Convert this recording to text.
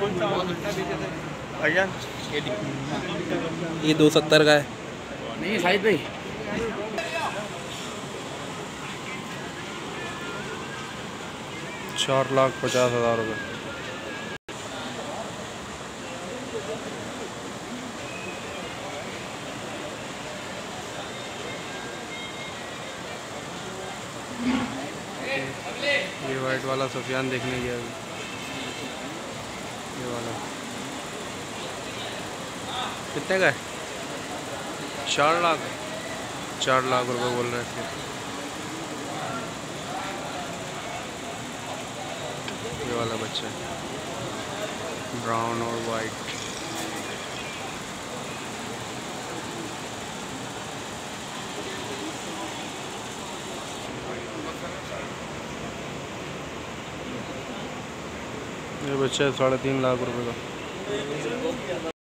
भैया ये 270 का है। नहीं साइड पे 4,50,000 रुपये। ये वाइट वाला सुफियान देखने गया अभी। ये वाला कितने का है? 4 लाख। 4 लाख रुपए बोल रहे थे। ये वाला बच्चा ब्राउन और वाइट। ये बच्चा है 3.5 लाख रुपए का।